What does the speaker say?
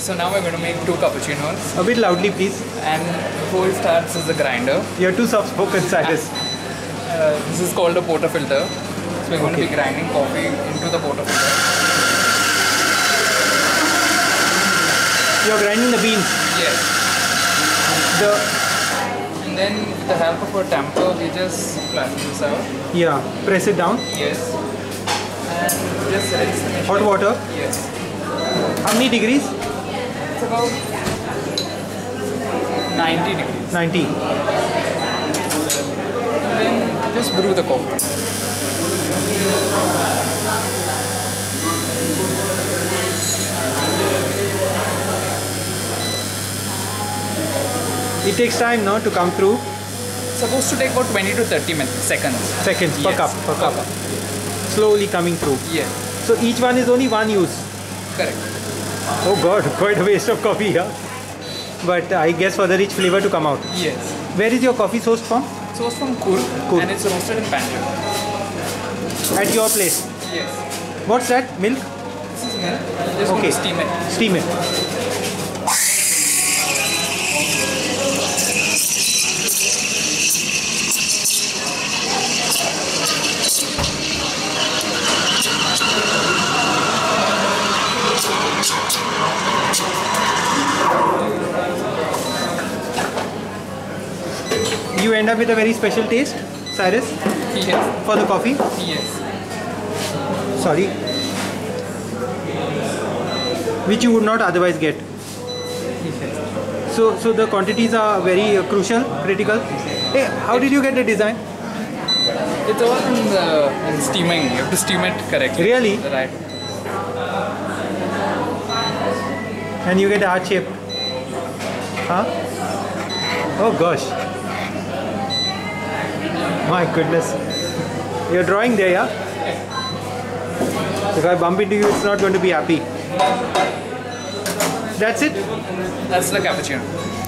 So now we're going to make 2 cappuccinos. A bit loudly, please. And before it starts is the grinder. You're too soft-spoken, Cyrus. This is called a portafilter. So we're going to be grinding coffee into the portafilter. You're grinding the beans. Yes. And then with the help of a tamper, we just flatten this out. Yeah, press it down. Yes. And just rinse the machine. Hot water. Yes. How many degrees? It's about 90 degrees. 90. And then just brew the coffee. It takes time, no, to come through. It's supposed to take about 20 to 30 seconds. Seconds per Yes, cup. Per cup. Slowly coming through. Yes. So each one is only one use. Correct. Oh God, quite a waste of coffee here. But I guess for the rich flavor to come out. Yes. Where is your coffee sourced from? Sourced from Kurg. And it's roasted in Banjul. At your place? Yes. What's that? Milk? This is milk. Just going to steam it. Steam it. You end up with a very special taste, Cyrus? Yes. For the coffee? Yes. Sorry. Which you would not otherwise get. Yes. So the quantities are very crucial, critical. Hey, how did you get the design? It's all in steaming. You have to steam it correctly. Really? Right. And you get a heart shape. Huh? Oh gosh. My goodness. You're drawing there, yeah? If I bump into you, it's not going to be happy. That's it? That's the cappuccino.